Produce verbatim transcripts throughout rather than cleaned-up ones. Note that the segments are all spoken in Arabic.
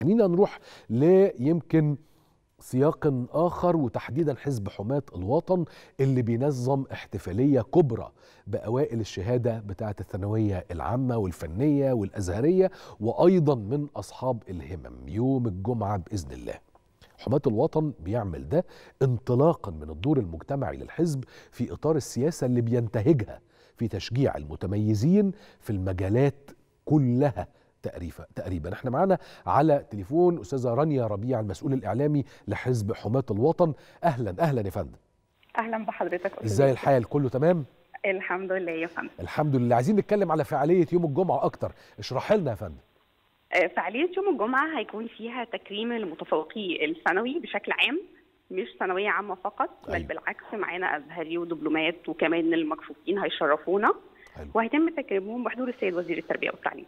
خلينا نروح ليمكن سياق آخر، وتحديدا حزب حماة الوطن اللي بينظم احتفالية كبرى بأوائل الشهادة بتاعة الثانوية العامة والفنية والأزهرية، وأيضا من أصحاب الهمم يوم الجمعة بإذن الله. حماة الوطن بيعمل ده انطلاقا من الدور المجتمعي للحزب في إطار السياسة اللي بينتهجها في تشجيع المتميزين في المجالات كلها تقريبا. تقريبا احنا معانا على تليفون أستاذة رانيا ربيع المسؤول الإعلامي لحزب حماة الوطن. أهلا أهلا يا فندم. أهلا بحضرتك. ازاي الحال؟ كله تمام؟ الحمد لله يا فندم. الحمد لله. عايزين نتكلم على فعالية يوم الجمعة أكتر، اشرح لنا يا فندم. فعالية يوم الجمعة هيكون فيها تكريم المتفوقي الثانوي بشكل عام، مش ثانوية عامة فقط، بل أيوة. بالعكس معانا أزهري ودبلومات وكمان المكفوفين هيشرفونا. حلو. وهيتم تكريمهم بحضور السيد وزير التربية والتعليم.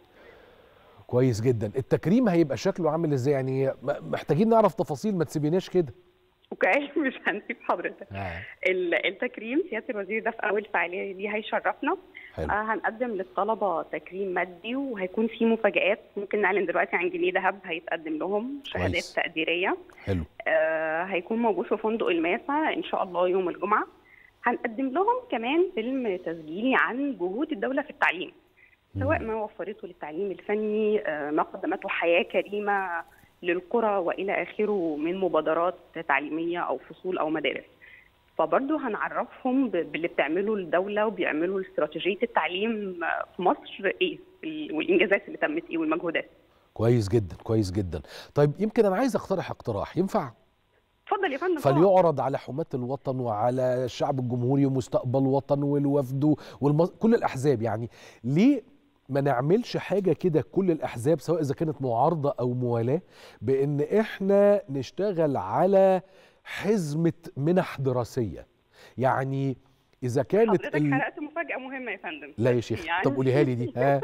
كويس جدا. التكريم هيبقى شكله عامل ازاي؟ يعني محتاجين نعرف تفاصيل، ما تسيبيناش كده. اوكي مش هنسيب حضرتك. آه. التكريم سياده الوزير ده في اول فعاليه دي هيشرفنا. آه هنقدم للطلبه تكريم مادي، وهيكون في مفاجآت ممكن نعلن دلوقتي عن جنيه ذهب هيتقدم لهم، شهادات كويس. تقديريه. حلو. آه هيكون موجود في فندق الماسة ان شاء الله يوم الجمعه. هنقدم لهم كمان فيلم تسجيلي عن جهود الدوله في التعليم، سواء ما وفرته للتعليم الفني، ما قدمته حياة كريمة للقرى وإلى آخره من مبادرات تعليمية أو فصول أو مدارس. فبرضه هنعرفهم باللي بتعمله الدولة وبيعملوا استراتيجية التعليم في مصر إيه، والإنجازات اللي تمت إيه والمجهودات. كويس جدا كويس جدا. طيب يمكن أنا عايز أقترح اقتراح، ينفع؟ اتفضل يا فندم. فليعرض على حماة الوطن وعلى الشعب الجمهوري ومستقبل وطن والوفد والمز... كل الأحزاب، يعني ليه ما نعملش حاجة كده كل الأحزاب سواء إذا كانت معارضة أو موالاة، بأن إحنا نشتغل على حزمة منح دراسية. يعني إذا كانت حضرتك ال... حرقت مفاجأة مهمة يا فندم. لا يا شيخ يعني... طب قوليها لي دي. ها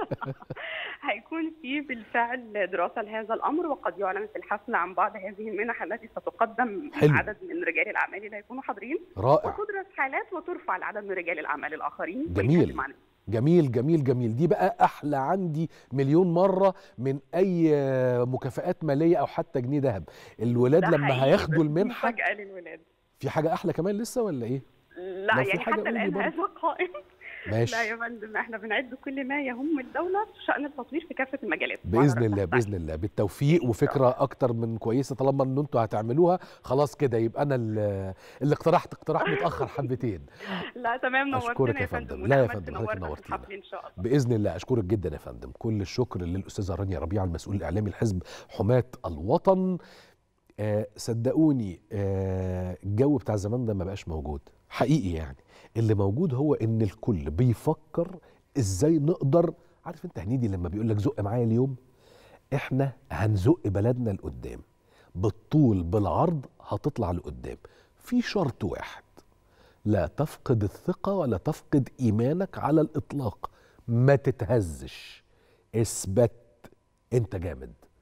هيكون في بالفعل دراسة لهذا الأمر، وقد يعلن في الحفل عن بعض هذه المنح التي ستقدم لعدد من رجال الأعمال اللي هيكونوا حاضرين. رائع. وتدرس حالات وترفع لعدد من رجال الأعمال الآخرين. جميل جميل جميل جميل. دي بقى أحلى عندي مليون مرة من أي مكافآت مالية أو حتى جنيه ذهب. الولاد لما هياخدوا المنحة مفاجأة للولاد. في حاجة أحلى كمان لسه ولا إيه؟ لا يعني حتى الآن هذا قائم. ماشي. لا يا فندم، احنا بنعد كل ما يهم الدولة في شأن التطوير في كافة المجالات. بإذن الله بإذن الله بالتوفيق، وفكرة أكتر من كويسة طالما إن أنتوا هتعملوها خلاص كده يبقى أنا اللي اقترحت اقتراح متأخر حبتين. لا تمام، نورتنا يا فندم. لا يا فندم حضرتك نورتينا إن شاء الله. بإذن الله. أشكرك جدا يا فندم. كل الشكر للأستاذة رانيا ربيع المسؤول الإعلامي لحزب حماة الوطن. آه صدقوني آه الجو بتاع زمان ده ما بقاش موجود حقيقي. يعني اللي موجود هو ان الكل بيفكر ازاي نقدر، عارف انت هنيدي لما بيقول لك زق معايا اليوم، احنا هنزق بلدنا لقدام بالطول بالعرض، هتطلع لقدام. في شرط واحد، لا تفقد الثقة ولا تفقد ايمانك على الاطلاق، ما تتهزش، اثبت انت جامد.